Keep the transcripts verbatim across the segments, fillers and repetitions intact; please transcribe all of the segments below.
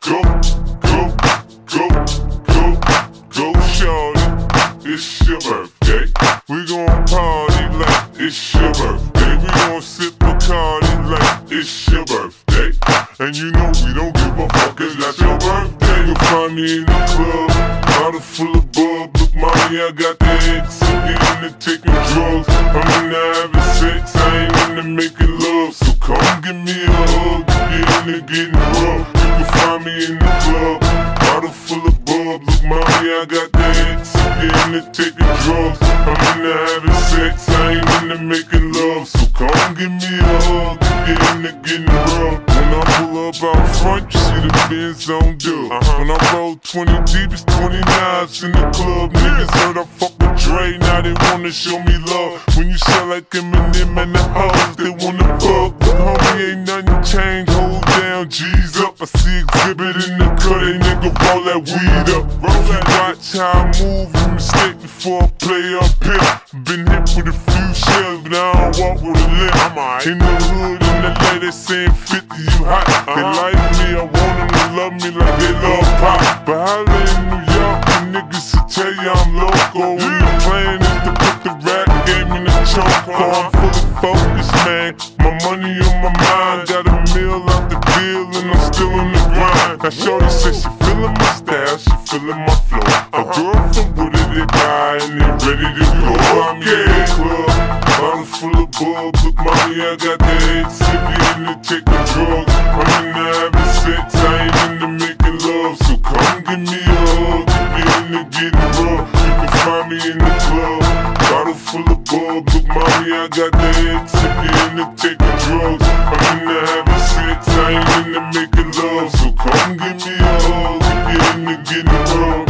Go, go, go, go, go, shorty. It's your birthday. We gon' party like it's your birthday. We gon' sip Bacardi like it's your birthday. And you know we don't give a fuck, it's not your birthday. You'll find me in the club, bottle full of bub. Look, mommy, I got the X. I'm into taking drugs, I'm into having sex. I ain't into making love, so come give me a hug. Get into getting rough. You can find me in the club, bottle full of bub. Look, mommy, I got the X. I'm into taking drugs, I'm into having sex. I ain't into making love, so come give me a hug. Get into getting rough. When I pull up out front, you see the Benz on dub. Uh-huh. When I roll twenty deep, it's twenty-nines in the club. Niggas heard I fuck with Dre, now they wanna show me love. When you sell like Eminem and the hoes, they wanna fuck. Homie, ain't nothing changed, hold down, G's up. I see exhibit in the cut, they nigga roll that weed up. Roll that, watch how I move, you mistake before I play up here. Been hit with a few shells, but I don't walk with a limp. I'm alright. In the hood, in the lady saying fifty, you hot. Uh-huh. They like me, I want them to love me like they love pop. But holla in New York, the niggas will tell you I'm loco. When the plan is to put the rap game in the choke. I'm fully focused, man. My money on my mind. Got a meal out the deal and I'm still in the grind. Now shorty says she feeling my style, she feeling my flow. A girl from Wooded, they buy and they ready to go. I'm in the club, bottle full of bub. Look, mommy, I got the X. If you into taking drugs, I'm into having sex. I ain't into making love, so come give me a hug. If you into getting rough, you can find me in the club, bottle full of bub. Look, mommy, I got the X. If you into taking drugs, I'm into having sex. I ain't into making love, so come give me a hug. If you into getting rough.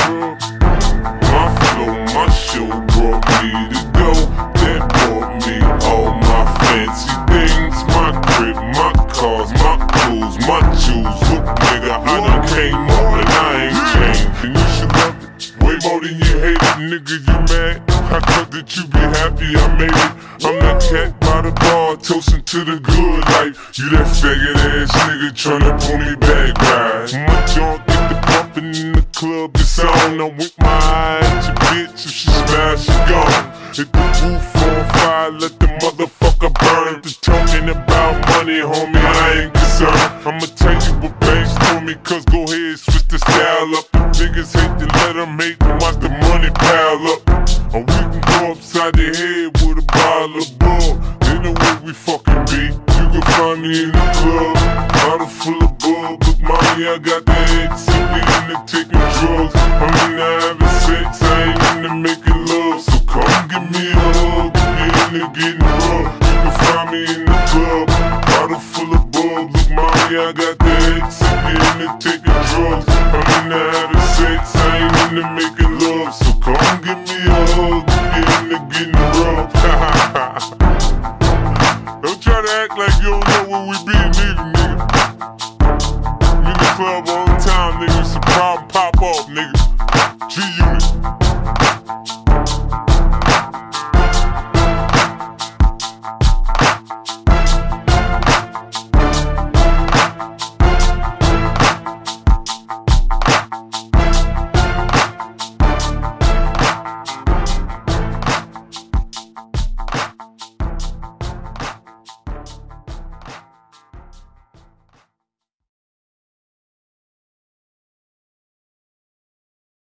My flow, my show brought me to go. That brought me all my fancy things. My crib, my cars, my clothes, my shoes. Look, nigga, I done came up and I ain't changed. And you should love it way more than you hate it. Nigga, you mad? I thought that you be happy I made it. I'm that cat by the bar, toasting to the good life. You that faggot ass nigga tryna pull me back, right? My junk get the bumpin' in the club, it's on. I'm with my eye at your bitch, if she smash, she gone. Hit the roof on fire, let the motherfucker burn. The talking about money, homie, I ain't concerned. I'ma tell you what banks told me, cause go ahead, switch the style up. The niggas hate to let them hate and watch the money pile up. Or we can go upside the head with a bottle of bull. They know where we fucking be. You can find me in the club, bottle full of bub. Look, mommy, I got the X. If we into taking drugs, I'm into having sex. I ain't into making love, so come give me a hug. If you into getting rough, you can find me in the club, bottle full of bub. Look, mommy, I got the X. If you into taking drugs, I'm into having sex. I ain't into making love, so come give me a hug. If you into getting rough. Don't try to act like you don't know where we be, nigga, nigga. We in the club all the time, nigga. It's a problem, pop off, nigga. G-Unit.